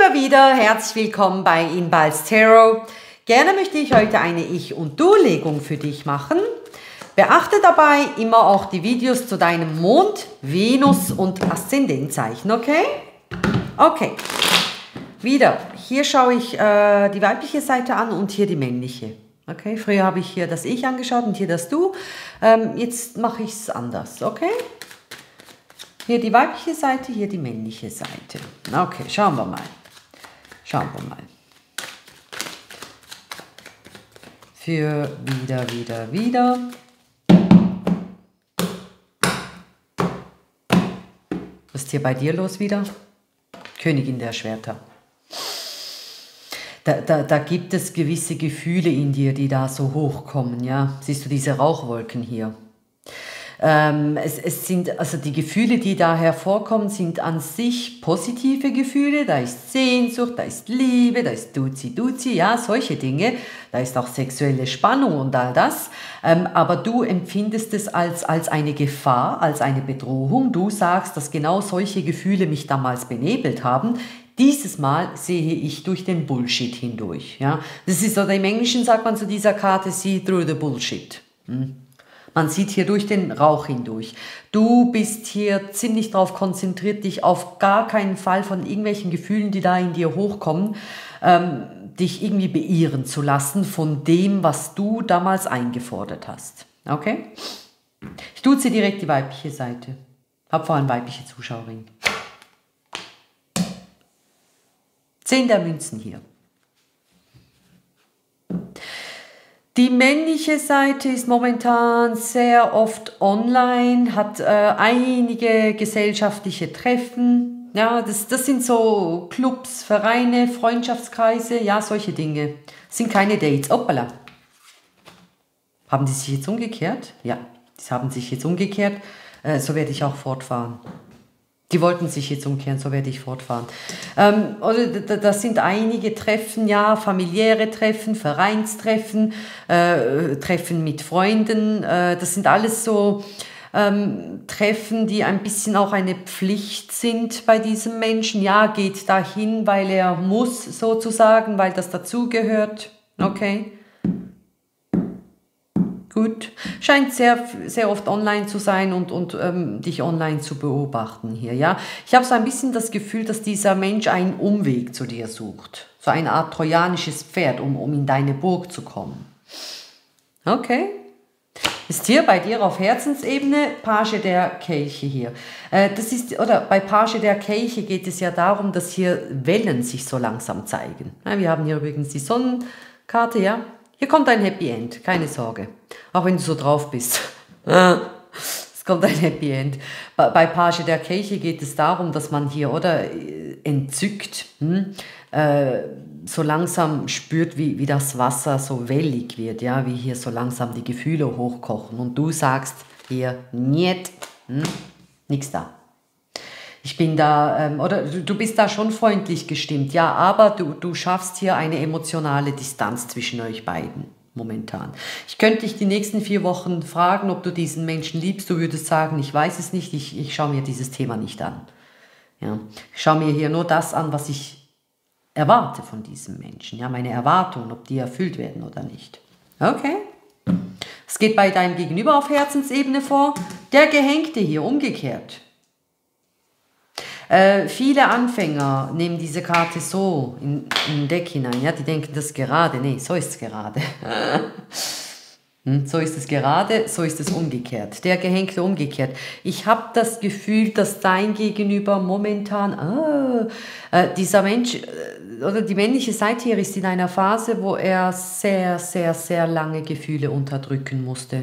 wieder, herzlich willkommen bei Inbal's Tarot. Gerne möchte ich heute eine Ich- und Du-Legung für dich machen. Beachte dabei immer auch die Videos zu deinem Mond, Venus und Aszendentzeichen, okay? Okay, wieder, hier schaue ich die weibliche Seite an und hier die männliche. Okay, früher habe ich hier das Ich angeschaut und hier das Du. Jetzt mache ich es anders, okay? Hier die weibliche Seite, hier die männliche Seite. Okay, schauen wir mal. Schauen wir mal. Für wieder. Was ist hier bei dir los wieder? Königin der Schwerter. Da gibt es gewisse Gefühle in dir, die da so hochkommen, ja. Siehst du diese Rauchwolken hier? Es sind, also die Gefühle, die da hervorkommen, sind an sich positive Gefühle. Da ist Sehnsucht, da ist Liebe, da ist Duzi, ja, solche Dinge. Da ist auch sexuelle Spannung und all das. Aber du empfindest es als eine Gefahr, als eine Bedrohung. Du sagst, dass genau solche Gefühle mich damals benebelt haben. Dieses Mal sehe ich durch den Bullshit hindurch. Ja? Das ist, oder im Englischen sagt man zu dieser Karte, see through the bullshit. Man sieht hier durch den Rauch hindurch. Du bist hier ziemlich darauf konzentriert, dich auf gar keinen Fall von irgendwelchen Gefühlen, die da in dir hochkommen, dich irgendwie beirren zu lassen von dem, was du damals eingefordert hast. Okay? Ich duze direkt die weibliche Seite. Hab vor allem weibliche Zuschauerinnen. 10 der Münzen hier. Die männliche Seite ist momentan sehr oft online, hat einige gesellschaftliche Treffen. Ja, das sind so Clubs, Vereine, Freundschaftskreise, ja, solche Dinge. Das sind keine Dates. Hoppala. Haben die sich jetzt umgekehrt? Ja, die haben sich jetzt umgekehrt. So werde ich auch fortfahren. Die wollten sich jetzt umkehren, so werde ich fortfahren. Das sind einige Treffen, ja, familiäre Treffen, Vereinstreffen, Treffen mit Freunden. Das sind alles so Treffen, die ein bisschen auch eine Pflicht sind bei diesem Menschen. Ja, geht dahin, weil er muss, sozusagen, weil das dazugehört. Okay. Gut, scheint sehr, sehr oft online zu sein und dich online zu beobachten hier, ja. Ich habe so ein bisschen das Gefühl, dass dieser Mensch einen Umweg zu dir sucht. So eine Art trojanisches Pferd, um in deine Burg zu kommen. Okay. Ist hier bei dir auf Herzensebene Page der Kelche hier. Bei Page der Kelche geht es ja darum, dass hier Wellen sich so langsam zeigen. Ja, wir haben hier übrigens die Sonnenkarte, ja. Hier kommt ein Happy End, keine Sorge. Auch wenn du so drauf bist. Es kommt ein Happy End. Bei Page der Kelche geht es darum, dass man hier, entzückt, so langsam spürt, wie das Wasser so wellig wird, ja, wie hier so langsam die Gefühle hochkochen. Und du sagst hier, niet, nix da. Ich bin da, du bist da schon freundlich gestimmt, ja, aber du schaffst hier eine emotionale Distanz zwischen euch beiden momentan. Ich könnte dich die nächsten 4 Wochen fragen, ob du diesen Menschen liebst. Du würdest sagen, ich weiß es nicht, ich schaue mir dieses Thema nicht an. Ja, ich schaue mir hier nur das an, was ich erwarte von diesem Menschen. Ja, meine Erwartungen, ob die erfüllt werden oder nicht. Okay. Es geht bei deinem Gegenüber auf Herzensebene vor. Der Gehängte hier, umgekehrt. Viele Anfänger nehmen diese Karte so in den Deck hinein. Ja, die denken, das ist gerade. Nee, so ist es gerade. So ist es gerade, so ist es umgekehrt. Der Gehängte umgekehrt. Ich habe das Gefühl, dass dein Gegenüber momentan, dieser Mensch oder die männliche Seite hier ist in einer Phase, wo er sehr, sehr, sehr lange Gefühle unterdrücken musste.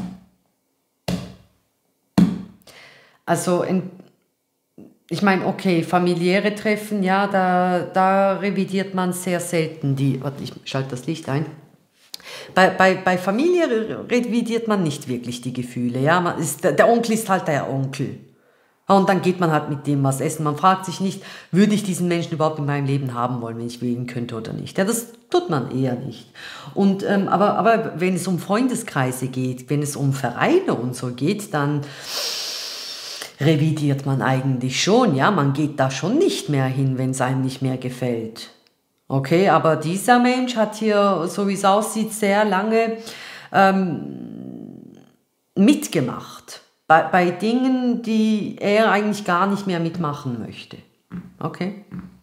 Also ich meine, okay, familiäre Treffen, ja, da revidiert man sehr selten die, warte, ich schalte das Licht ein. Bei Familie revidiert man nicht wirklich die Gefühle, ja, der Onkel ist halt der Onkel. Und dann geht man halt mit dem was essen. Man fragt sich nicht, würde ich diesen Menschen überhaupt in meinem Leben haben wollen, wenn ich wählen könnte oder nicht. Ja, das tut man eher nicht. Und, aber wenn es um Freundeskreise geht, wenn es um Vereine und so geht, dann revidiert man eigentlich schon, ja, man geht da schon nicht mehr hin, wenn es einem nicht mehr gefällt. Okay, aber dieser Mensch hat hier, so wie es aussieht, sehr lange mitgemacht. Bei Dingen, die er eigentlich gar nicht mehr mitmachen möchte. Okay?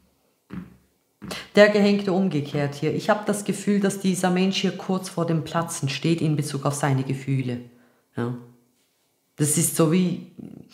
Der Gehängte umgekehrt hier. Ich habe das Gefühl, dass dieser Mensch hier kurz vor dem Platzen steht in Bezug auf seine Gefühle. Ja. Das ist so wie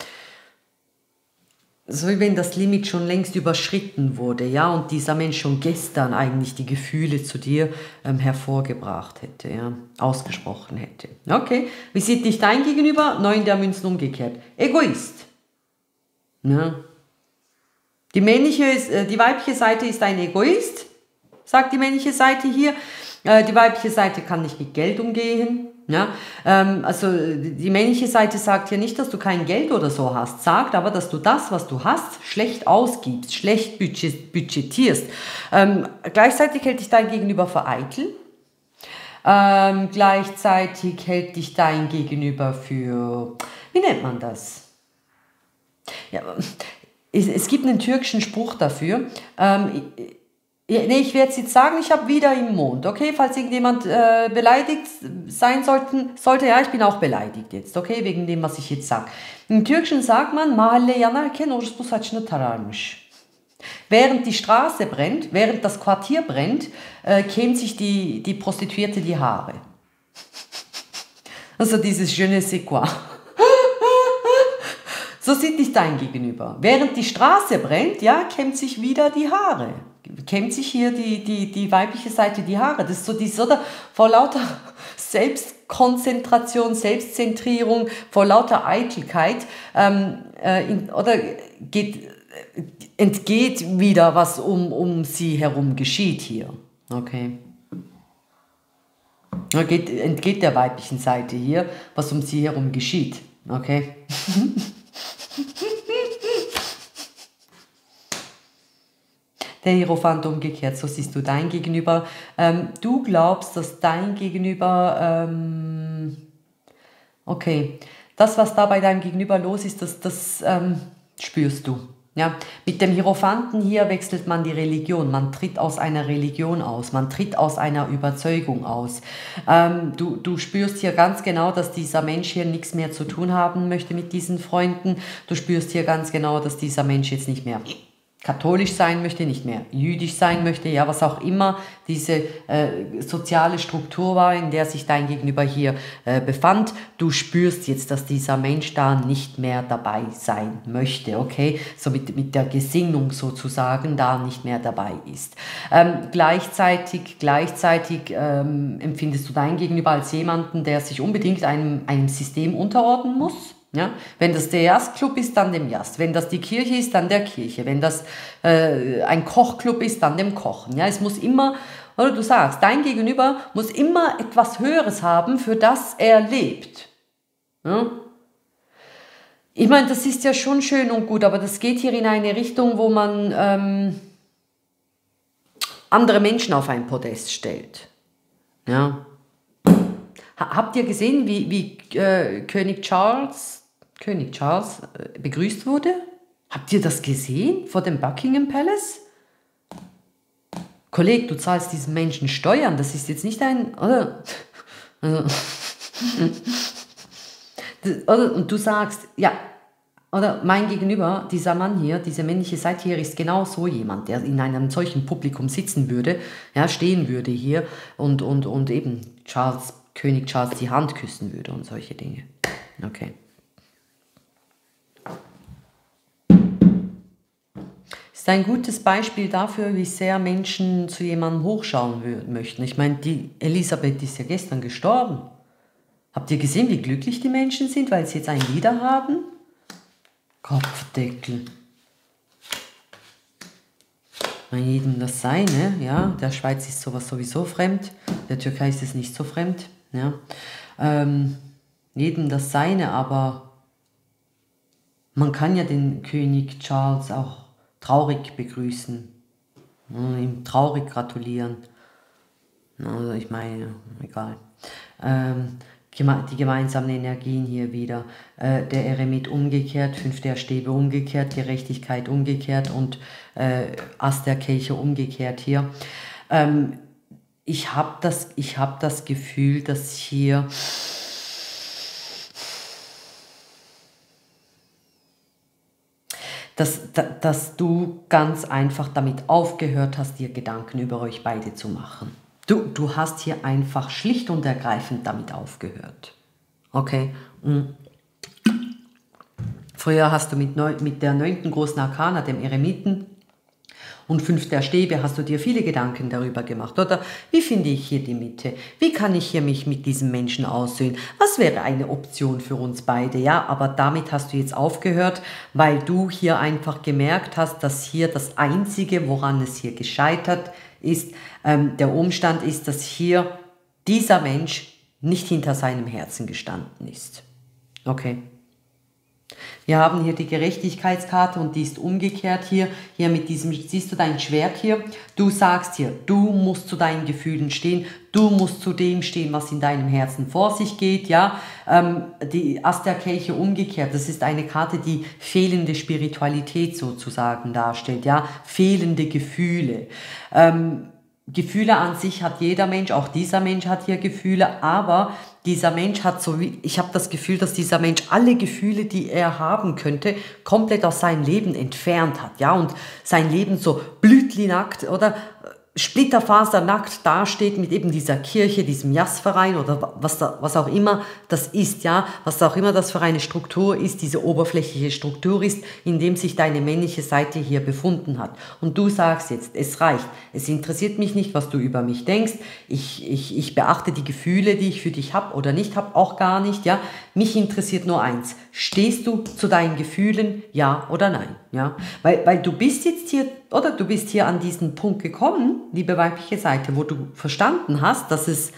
wenn das Limit schon längst überschritten wurde, ja, und dieser Mensch schon gestern eigentlich die Gefühle zu dir hervorgebracht hätte, ja, ausgesprochen hätte. Okay, wie sieht dich dein Gegenüber? 9 der Münzen umgekehrt. Egoist. Ja. Die weibliche Seite ist ein Egoist, sagt die männliche Seite hier. Die weibliche Seite kann nicht mit Geld umgehen. Ja? Also die männliche Seite sagt hier nicht, dass du kein Geld oder so hast, sagt aber, dass du das, was du hast, schlecht ausgibst, schlecht budgetierst. Gleichzeitig hält dich dein Gegenüber für eitel. Gleichzeitig hält dich dein Gegenüber für, wie nennt man das? Ja, es gibt einen türkischen Spruch dafür. Ich werde es jetzt sagen, ich habe wieder im Mond, okay? Falls irgendjemand beleidigt sein sollte, ja, ich bin auch beleidigt jetzt, okay? Wegen dem, was ich jetzt sage. Im Türkischen sagt man, Mahalle yanarken orospu saçını tararmış. Während die Straße brennt, während das Quartier brennt, kämmt sich die Prostituierte die Haare. Also dieses je ne sais quoi. So sieht dich dein Gegenüber. Während die Straße brennt, ja, kämmt sich wieder die Haare. Kämmt sich hier die weibliche Seite die Haare. Das ist so dieses, oder? Vor lauter Selbstkonzentration, Selbstzentrierung, vor lauter Eitelkeit, entgeht wieder, was um sie herum geschieht hier. Okay. Entgeht der weiblichen Seite hier, was um sie herum geschieht. Okay. Der Hierophant umgekehrt, so siehst du dein Gegenüber. Du glaubst, dass dein Gegenüber, okay, das, was da bei deinem Gegenüber los ist, das spürst du. Ja? Mit dem Hierophanten hier wechselt man die Religion, man tritt aus einer Religion aus, man tritt aus einer Überzeugung aus. Du spürst hier ganz genau, dass dieser Mensch hier nichts mehr zu tun haben möchte mit diesen Freunden. Du spürst hier ganz genau, dass dieser Mensch jetzt nicht mehr katholisch sein möchte, nicht mehr jüdisch sein möchte, ja, was auch immer diese soziale Struktur war, in der sich dein Gegenüber hier befand. Du spürst jetzt, dass dieser Mensch da nicht mehr dabei sein möchte, okay? So mit der Gesinnung sozusagen da nicht mehr dabei ist. Gleichzeitig empfindest du dein Gegenüber als jemanden, der sich unbedingt einem System unterordnen muss. Ja? Wenn das der Jazzclub ist, dann dem Jazz. Wenn das die Kirche ist, dann der Kirche. Wenn das ein Kochclub ist, dann dem Kochen. Ja? Es muss immer, oder du sagst, dein Gegenüber muss immer etwas Höheres haben, für das er lebt. Ja? Ich meine, das ist ja schon schön und gut, aber das geht hier in eine Richtung, wo man andere Menschen auf ein Podest stellt. Ja? Habt ihr gesehen, wie König Charles begrüßt wurde? Habt ihr das gesehen vor dem Buckingham Palace? Kollege, du zahlst diesen Menschen Steuern, das ist jetzt nicht ein... Oder? Und du sagst, ja, oder mein Gegenüber, dieser Mann hier, diese männliche Seite hier, ist genau so jemand, der in einem solchen Publikum sitzen würde, ja, stehen würde hier und eben König Charles die Hand küssen würde und solche Dinge. Okay. Ist ein gutes Beispiel dafür, wie sehr Menschen zu jemandem hochschauen möchten. Ich meine, die Elisabeth ist ja gestern gestorben. Habt ihr gesehen, wie glücklich die Menschen sind, weil sie jetzt einen Lieder haben? Kopfdeckel. Jedem das Seine, ja. Der Schweiz ist sowas sowieso fremd, der Türkei ist es nicht so fremd, ja. Jedem das Seine, aber man kann ja den König Charles auch traurig begrüßen, ihm traurig gratulieren. Also ich meine, egal. Die gemeinsamen Energien hier wieder. Der Eremit umgekehrt, 5 der Stäbe umgekehrt, Gerechtigkeit umgekehrt und Ass der Kelche umgekehrt hier. Ich hab das Gefühl, dass hier dass du ganz einfach damit aufgehört hast, dir Gedanken über euch beide zu machen. Du hast hier einfach schlicht und ergreifend damit aufgehört. Okay? Früher hast du mit der 9. großen Arkana, dem Eremiten, und 5 der Stäbe hast du dir viele Gedanken darüber gemacht, oder? Wie finde ich hier die Mitte? Wie kann ich hier mich mit diesem Menschen aussöhnen? Was wäre eine Option für uns beide? Ja, aber damit hast du jetzt aufgehört, weil du hier einfach gemerkt hast, dass hier das Einzige, woran es hier gescheitert ist, der Umstand ist, dass hier dieser Mensch nicht hinter seinem Herzen gestanden ist. Okay? Wir haben hier die Gerechtigkeitskarte und die ist umgekehrt hier mit diesem, siehst du dein Schwert hier? Du sagst hier, du musst zu deinen Gefühlen stehen, du musst zu dem stehen, was in deinem Herzen vor sich geht, ja? Die Ass der Kelche umgekehrt, das ist eine Karte, die fehlende Spiritualität sozusagen darstellt, ja? Fehlende Gefühle. Gefühle an sich hat jeder Mensch, auch dieser Mensch hat hier Gefühle, aber dieser Mensch hat ich habe das Gefühl, dass dieser Mensch alle Gefühle, die er haben könnte, komplett aus seinem Leben entfernt hat, ja, und sein Leben so blütlinackt oder splitterfasernackt dasteht mit eben dieser Kirche, diesem Jazzverein oder was auch immer das ist, ja, was auch immer das für eine Struktur ist, diese oberflächliche Struktur ist, in dem sich deine männliche Seite hier befunden hat. Und du sagst jetzt, es reicht, es interessiert mich nicht, was du über mich denkst, ich beachte die Gefühle, die ich für dich habe oder nicht habe, auch gar nicht, ja, mich interessiert nur eins, stehst du zu deinen Gefühlen, ja oder nein, ja, weil du bist jetzt hier, oder du bist hier an diesen Punkt gekommen, liebe weibliche Seite, wo du verstanden hast, dass es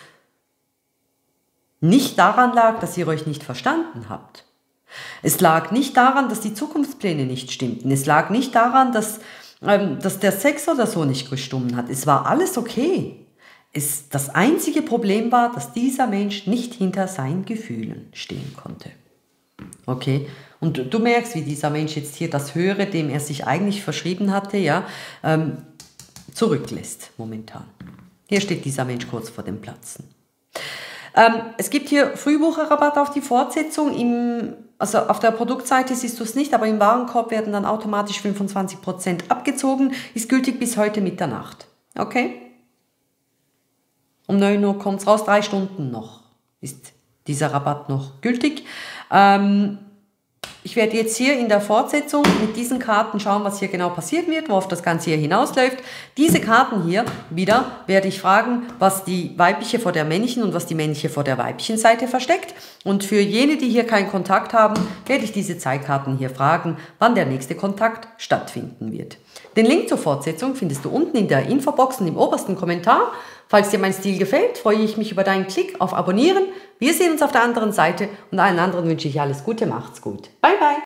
nicht daran lag, dass ihr euch nicht verstanden habt. Es lag nicht daran, dass die Zukunftspläne nicht stimmten. Es lag nicht daran, dass der Sex oder so nicht gestimmt hat. Es war alles okay. Das einzige Problem war, dass dieser Mensch nicht hinter seinen Gefühlen stehen konnte. Okay? Und du merkst, wie dieser Mensch jetzt hier das Höhere, dem er sich eigentlich verschrieben hatte, ja, zurücklässt momentan. Hier steht dieser Mensch kurz vor dem Platzen. Es gibt hier Frühbucherrabatt auf die Fortsetzung. Also auf der Produktseite siehst du es nicht, aber im Warenkorb werden dann automatisch 25% abgezogen. Ist gültig bis heute Mitternacht. Okay? Um 9 Uhr kommt es raus, 3 Stunden noch ist dieser Rabatt noch gültig. Ich werde jetzt hier in der Fortsetzung mit diesen Karten schauen, was hier genau passieren wird, worauf das Ganze hier hinausläuft. Diese Karten hier wieder werde ich fragen, was die weibliche vor der männlichen und was die männliche vor der weiblichen Seite versteckt. Und für jene, die hier keinen Kontakt haben, werde ich diese Zeitkarten hier fragen, wann der nächste Kontakt stattfinden wird. Den Link zur Fortsetzung findest du unten in der Infobox und im obersten Kommentar. Falls dir mein Stil gefällt, freue ich mich über deinen Klick auf Abonnieren. Wir sehen uns auf der anderen Seite und allen anderen wünsche ich alles Gute, macht's gut. Bye, bye.